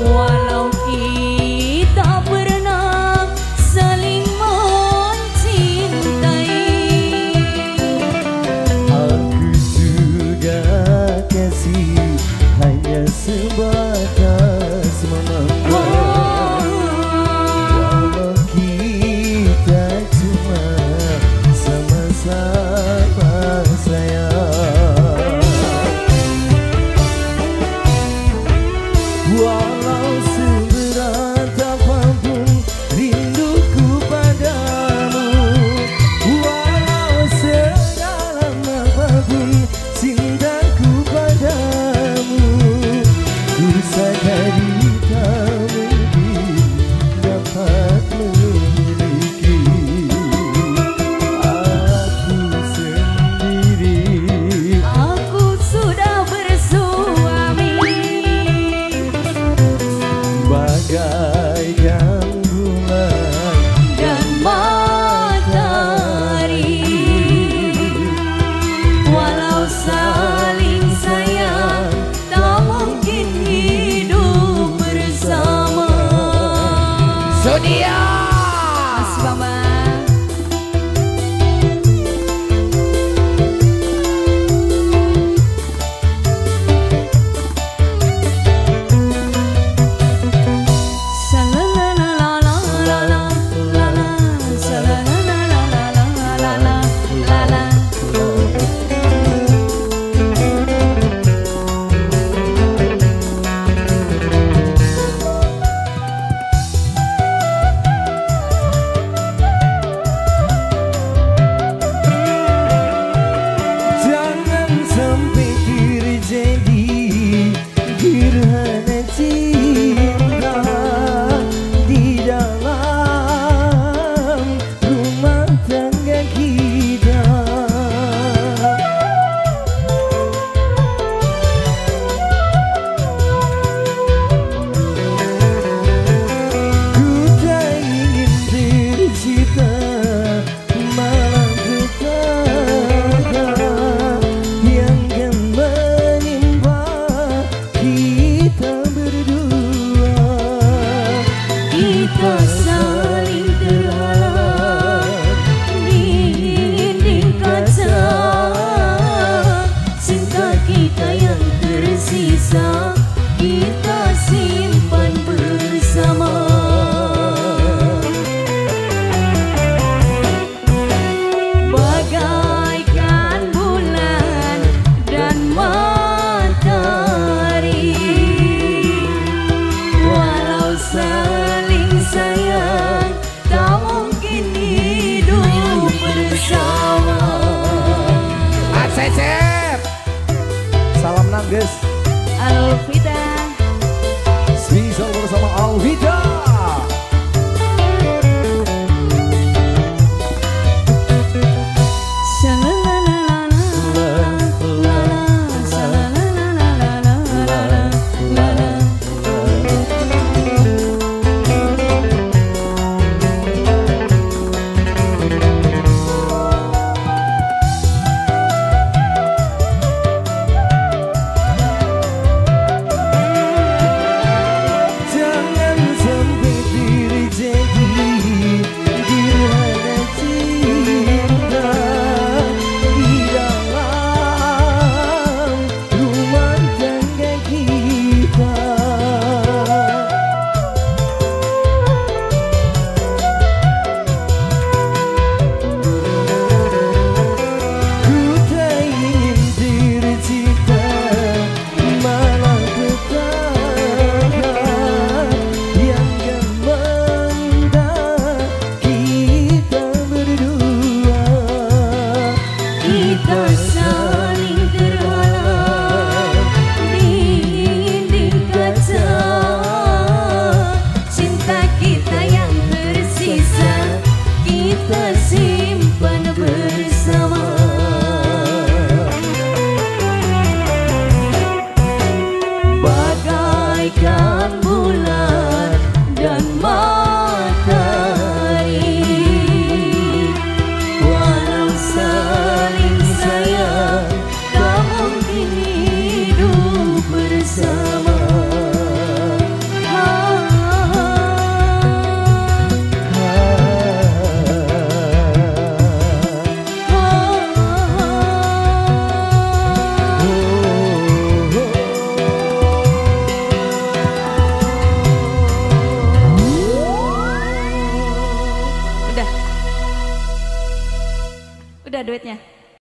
walau kita pernah saling mencintai. Aku juga kasih hanya sebatas memandang, walau kita cuma sama-sama sayang. Walau seberat apapun rinduku padamu, walau sedalam apapun cintaku padamu, ku sadari tak mungkin dapat memiliki aku sendiri. Aku sudah bersuami, Bagaikan bulan dan matahari, walau saling sayang tak mungkin hidup bersama. Sonia. Mas Bamba. Jangan sampai terjadi gerhana cinta di dalam rumah tangga kita. Ku tak ingin tercipta malapetaka yang kan menimpa kita berdua. Kita saling terhalang di dinding kaca, cinta kita yang tersisa kita simpan bersama. Bagaikan bulan dan matahari, walau saling sayang tak mungkin hidup bersama. Acecep. Salam Nangges. Alvida. Spesial bersama Alvida.